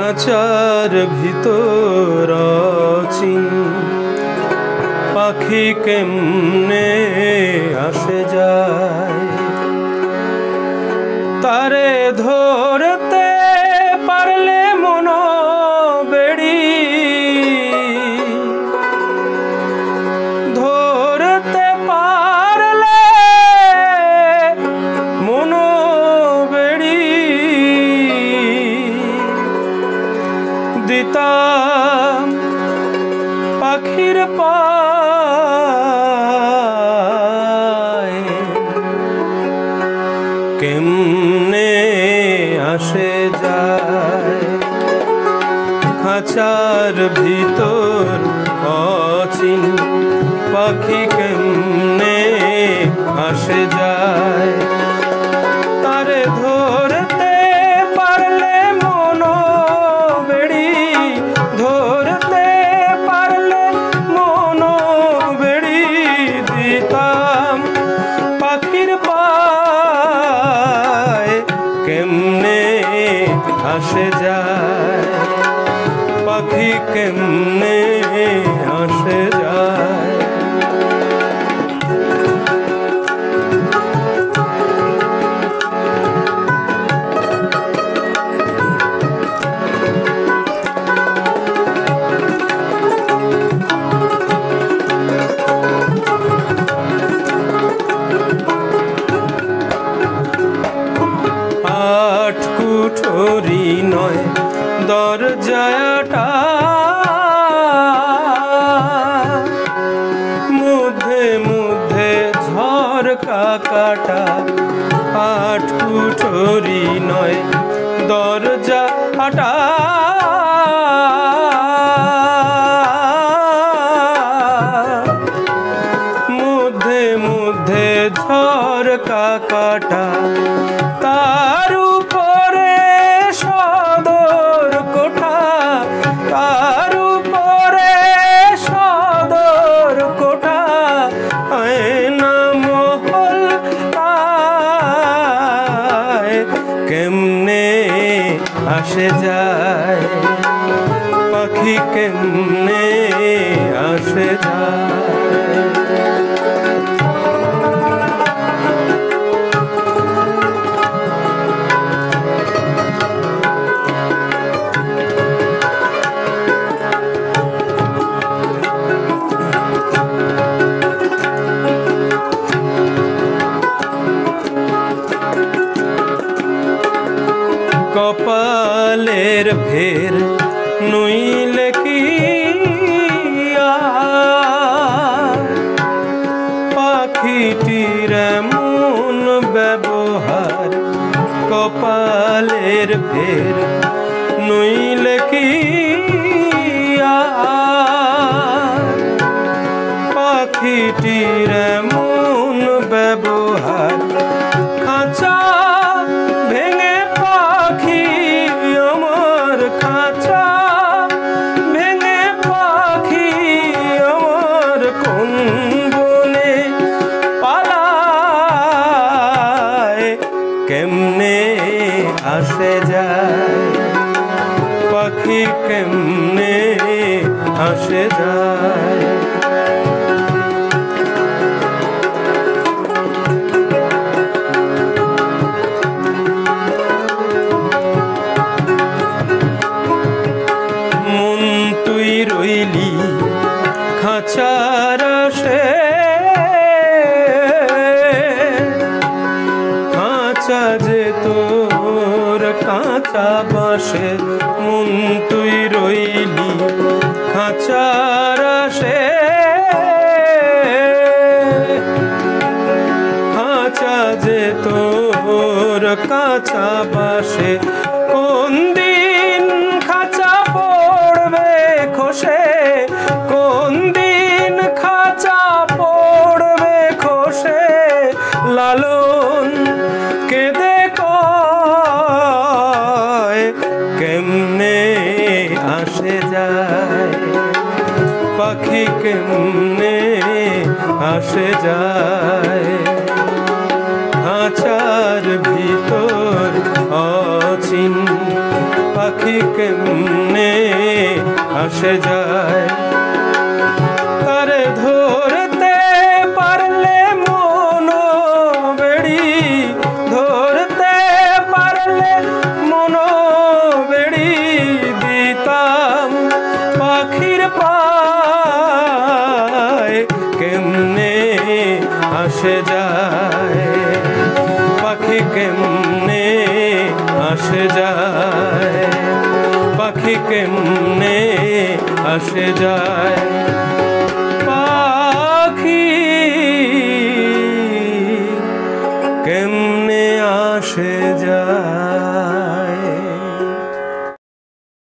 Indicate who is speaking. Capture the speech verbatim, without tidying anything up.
Speaker 1: খাঁচার ভিতর অচিন পাখি কেমনে আসে যায়, তারে ধরতে পারলে মন বেড়ি, ধরতে পারলে মন বেড়ি, দিতাম পাখির পায় কেমনে আসে যায়। খাঁচার ভিতর অচিন পাখি কেমনে আসে যায়, তারে ধরতে পারলে মন বেড়ি, ধরতে পারলে মন বেড়ি, দিতাম পাখির পায় কেমনে আসে যায়, পাখি কেমনে আসে যায়। আট কুঠরি নয় দরজাটা, মধ্যে মধ্যে ঝরকা কাটা। আট কুঠরি নয় দরজাটা, মধ্যে মধ্যে ঝরকা কাটা, তার উপরে সদর কোঠা, তার উপরে সদর কোঠা, আয়না মহল তাই কেমনে আসে যায়, পাখি কেমনে আসে যায়। কপালের ফের নইলে কি পাখিটির এমন ব্যবহার, কপালের ফের নইলে কি পাখিটির এমন ব্যবহার। খাঁচা ভেঙে পাখি আমার, খাঁচা ভেঙে পাখি আমার, কোন বনে পালায় কেমনে আসে যায়, পাখি কেমনে আসে যায়। রইলি খাঁচার আসে, খাঁচা যে তোর কাঁচা বাসে, মন তুই রইলি খাঁচার আসে, খাঁচা যে তোর কাঁচা বাসে, কোন দিন খাঁচা পড়বে খসে, কোন দিন খাঁচা পড়বে খসে, লালন কেঁদে কয় কেমনে আসে যায়, পাখি কেমনে আসে যায়। খাঁচার ভিতর অচিন পাখি পাখি কেমনে আসে যায়। তারে ধরতে পারলে মন বেড়ি, ধরতে পারলে মন বেড়ি দিতাম পাখির পায়। কেমনে আসে যায়, পাখি কেমনে আসে যায়, পাখি কেমনে আসে যায়।